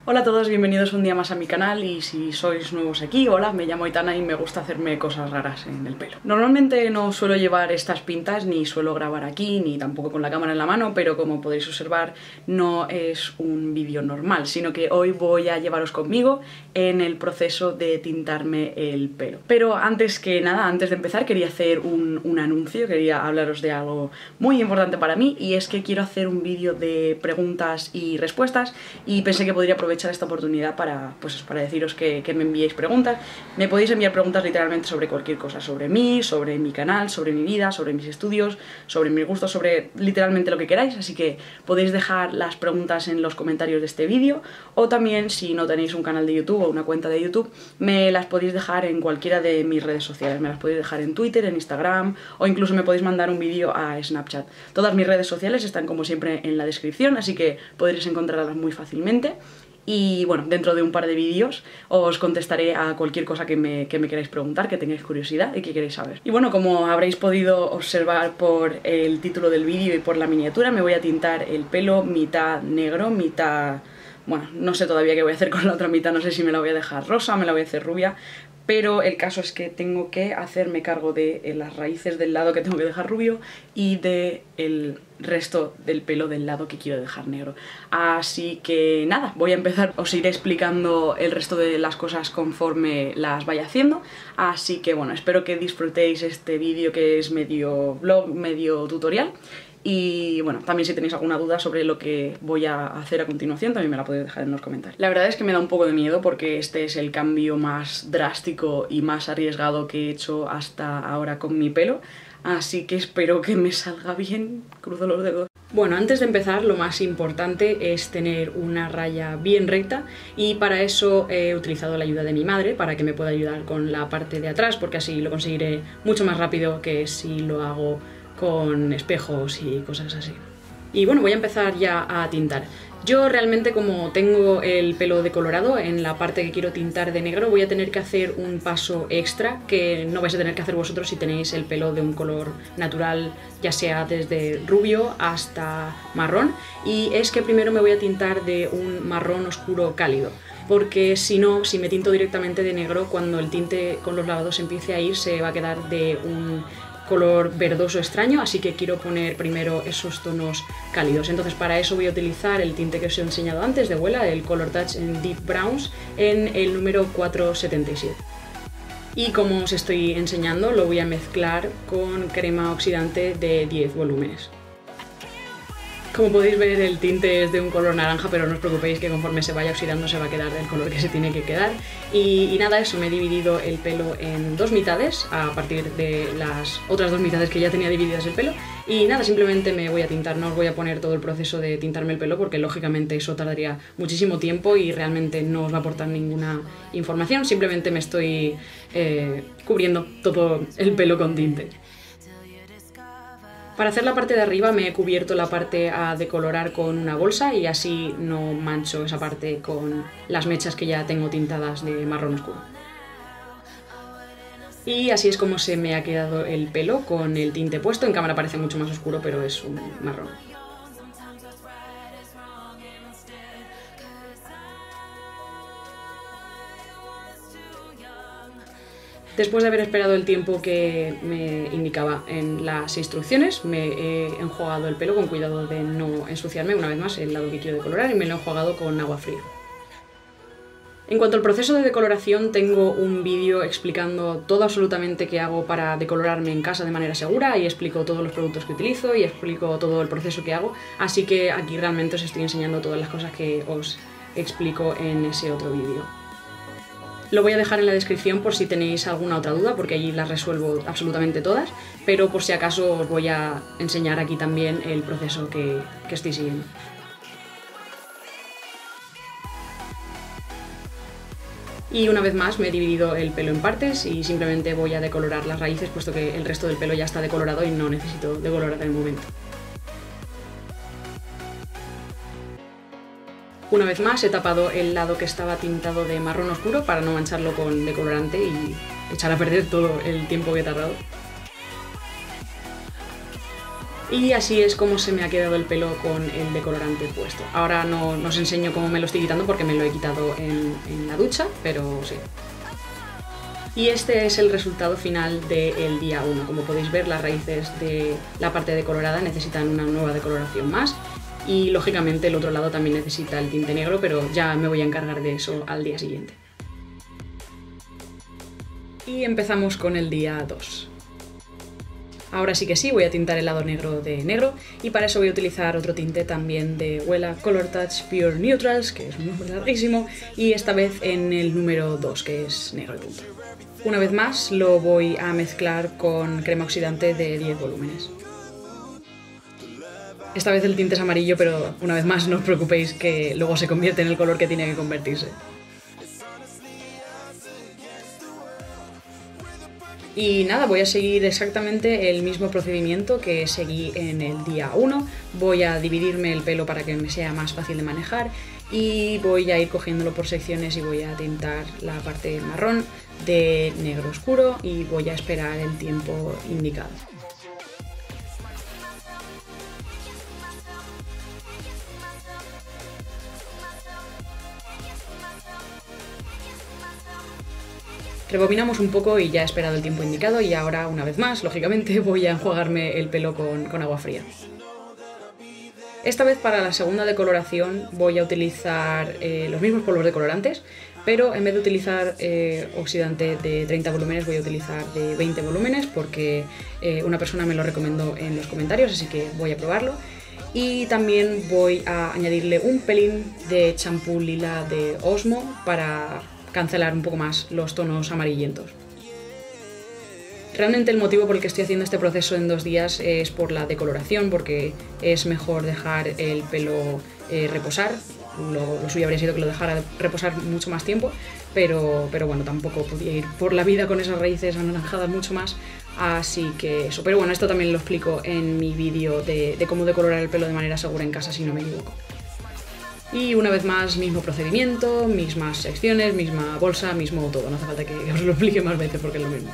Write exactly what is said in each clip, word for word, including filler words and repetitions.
Hola a todos, bienvenidos un día más a mi canal y si sois nuevos aquí, hola, me llamo Aitana y me gusta hacerme cosas raras en el pelo. Normalmente no suelo llevar estas pintas, ni suelo grabar aquí, ni tampoco con la cámara en la mano, pero como podéis observar no es un vídeo normal, sino que hoy voy a llevaros conmigo en el proceso de tintarme el pelo. Pero antes que nada, antes de empezar, quería hacer un, un anuncio, quería hablaros de algo muy importante para mí y es que quiero hacer un vídeo de preguntas y respuestas y pensé que podría aprovechar esta oportunidad para, pues, para deciros que, que me enviéis preguntas. Me podéis enviar preguntas literalmente sobre cualquier cosa, sobre mí, sobre mi canal, sobre mi vida, sobre mis estudios, sobre mis gustos, sobre literalmente lo que queráis, así que podéis dejar las preguntas en los comentarios de este vídeo o también si no tenéis un canal de YouTube o una cuenta de YouTube, me las podéis dejar en cualquiera de mis redes sociales, me las podéis dejar en Twitter, en Instagram o incluso me podéis mandar un vídeo a Snapchat. Todas mis redes sociales están como siempre en la descripción, así que podréis encontrarlas muy fácilmente. Y bueno, dentro de un par de vídeos os contestaré a cualquier cosa que me, que me queráis preguntar, que tengáis curiosidad y que queráis saber. Y bueno, como habréis podido observar por el título del vídeo y por la miniatura, me voy a tintar el pelo mitad negro, mitad... Bueno, no sé todavía qué voy a hacer con la otra mitad, no sé si me la voy a dejar rosa, me la voy a hacer rubia, pero el caso es que tengo que hacerme cargo de las raíces del lado que tengo que dejar rubio y del resto del pelo del lado que quiero dejar negro. Así que nada, voy a empezar, os iré explicando el resto de las cosas conforme las vaya haciendo, así que bueno, espero que disfrutéis este vídeo que es medio vlog, medio tutorial. Y bueno, también si tenéis alguna duda sobre lo que voy a hacer a continuación, también me la podéis dejar en los comentarios. La verdad es que me da un poco de miedo porque este es el cambio más drástico y más arriesgado que he hecho hasta ahora con mi pelo, así que espero que me salga bien, cruzo los dedos. Bueno, antes de empezar lo más importante es tener una raya bien recta y para eso he utilizado la ayuda de mi madre para que me pueda ayudar con la parte de atrás porque así lo conseguiré mucho más rápido que si lo hago con espejos y cosas así. Y bueno, voy a empezar ya a tintar. Yo realmente, como tengo el pelo decolorado, en la parte que quiero tintar de negro voy a tener que hacer un paso extra que no vais a tener que hacer vosotros si tenéis el pelo de un color natural, ya sea desde rubio hasta marrón, y es que primero me voy a tintar de un marrón oscuro cálido, porque si no, si me tinto directamente de negro, cuando el tinte con los lavados empiece a ir se va a quedar de un color verdoso extraño, así que quiero poner primero esos tonos cálidos. Entonces para eso voy a utilizar el tinte que os he enseñado antes de Wella, el Color Touch en Deep Browns, en el número cuatrocientos setenta y siete. Y como os estoy enseñando, lo voy a mezclar con crema oxidante de diez volúmenes. Como podéis ver, el tinte es de un color naranja, pero no os preocupéis que conforme se vaya oxidando se va a quedar del color que se tiene que quedar. Y, y nada, eso, me he dividido el pelo en dos mitades, a partir de las otras dos mitades que ya tenía divididas el pelo. Y nada, simplemente me voy a tintar, no os voy a poner todo el proceso de tintarme el pelo porque lógicamente eso tardaría muchísimo tiempo y realmente no os va a aportar ninguna información, simplemente me estoy eh, cubriendo todo el pelo con tinte. Para hacer la parte de arriba me he cubierto la parte a decolorar con una bolsa y así no mancho esa parte con las mechas que ya tengo tintadas de marrón oscuro. Y así es como se me ha quedado el pelo con el tinte puesto. En cámara parece mucho más oscuro, pero es un marrón. Después de haber esperado el tiempo que me indicaba en las instrucciones, me he enjuagado el pelo con cuidado de no ensuciarme, una vez más, el lado que quiero decolorar, y me lo he enjuagado con agua fría. En cuanto al proceso de decoloración, tengo un vídeo explicando todo absolutamente que hago para decolorarme en casa de manera segura y explico todos los productos que utilizo y explico todo el proceso que hago, así que aquí realmente os estoy enseñando todas las cosas que os explico en ese otro vídeo. Lo voy a dejar en la descripción por si tenéis alguna otra duda, porque allí las resuelvo absolutamente todas, pero por si acaso os voy a enseñar aquí también el proceso que, que estoy siguiendo. Y una vez más me he dividido el pelo en partes y simplemente voy a decolorar las raíces, puesto que el resto del pelo ya está decolorado y no necesito decolorar en el momento. Una vez más he tapado el lado que estaba tintado de marrón oscuro para no mancharlo con decolorante y echar a perder todo el tiempo que he tardado. Y así es como se me ha quedado el pelo con el decolorante puesto. Ahora no, no os enseño cómo me lo estoy quitando porque me lo he quitado en, en la ducha, pero sí. Y este es el resultado final del día uno. Como podéis ver, las raíces de la parte decolorada necesitan una nueva decoloración más. Y lógicamente el otro lado también necesita el tinte negro, pero ya me voy a encargar de eso al día siguiente. Y empezamos con el día dos. Ahora sí que sí, voy a tintar el lado negro de negro y para eso voy a utilizar otro tinte también de Wella Color Touch Pure Neutrals, que es un nombre larguísimo, y esta vez en el número dos, que es negro y punto. Una vez más lo voy a mezclar con crema oxidante de diez volúmenes. Esta vez el tinte es amarillo, pero una vez más no os preocupéis que luego se convierte en el color que tiene que convertirse. Y nada, voy a seguir exactamente el mismo procedimiento que seguí en el día uno. Voy a dividirme el pelo para que me sea más fácil de manejar y voy a ir cogiéndolo por secciones y voy a tintar la parte marrón de negro oscuro y voy a esperar el tiempo indicado. Rebobinamos un poco y ya he esperado el tiempo indicado y ahora, una vez más, lógicamente, voy a enjuagarme el pelo con, con agua fría. Esta vez para la segunda decoloración voy a utilizar eh, los mismos polvos decolorantes, pero en vez de utilizar eh, oxidante de treinta volúmenes voy a utilizar de veinte volúmenes porque eh, una persona me lo recomendó en los comentarios, así que voy a probarlo. Y también voy a añadirle un pelín de champú lila de Osmo para cancelar un poco más los tonos amarillentos. Realmente el motivo por el que estoy haciendo este proceso en dos días es por la decoloración, porque es mejor dejar el pelo eh, reposar. Lo, lo suyo habría sido que lo dejara reposar mucho más tiempo, pero, pero bueno, tampoco podía ir por la vida con esas raíces anaranjadas mucho más, así que eso. Pero bueno, esto también lo explico en mi vídeo de, de cómo decolorar el pelo de manera segura en casa, si no me equivoco. Y una vez más, mismo procedimiento, mismas secciones, misma bolsa, mismo todo. No hace falta que os lo explique más veces porque es lo mismo.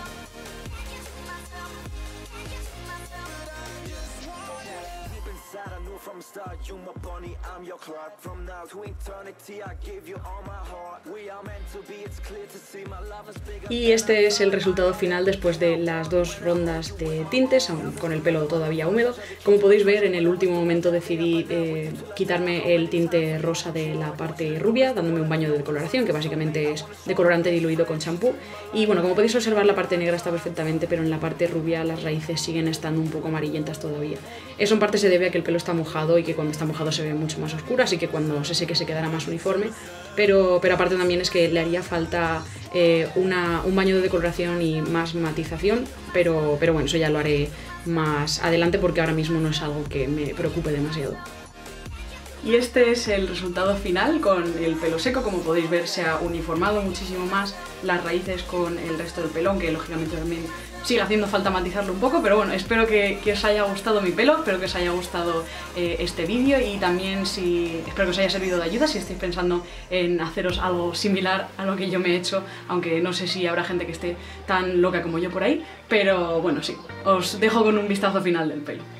Y este es el resultado final después de las dos rondas de tintes, aún con el pelo todavía húmedo. Como podéis ver, en el último momento decidí eh, quitarme el tinte rosa de la parte rubia, dándome un baño de decoloración, que básicamente es decolorante diluido con champú. Y bueno, como podéis observar, la parte negra está perfectamente, pero en la parte rubia las raíces siguen estando un poco amarillentas todavía. Eso en parte se debe a que el pelo está mojado y que cuando está mojado se ve mucho más oscuro, así que cuando se seque se quedará más uniforme, pero, pero aparte también es que le haría falta eh, una, un baño de decoloración y más matización, pero, pero bueno, eso ya lo haré más adelante porque ahora mismo no es algo que me preocupe demasiado. Y este es el resultado final con el pelo seco. Como podéis ver, se ha uniformado muchísimo más las raíces con el resto del pelo, aunque lógicamente también sigue haciendo falta matizarlo un poco, pero bueno, espero que, que os haya gustado mi pelo, espero que os haya gustado eh, este vídeo y también si, espero que os haya servido de ayuda si estáis pensando en haceros algo similar a lo que yo me he hecho, aunque no sé si habrá gente que esté tan loca como yo por ahí, pero bueno, sí, os dejo con un vistazo final del pelo.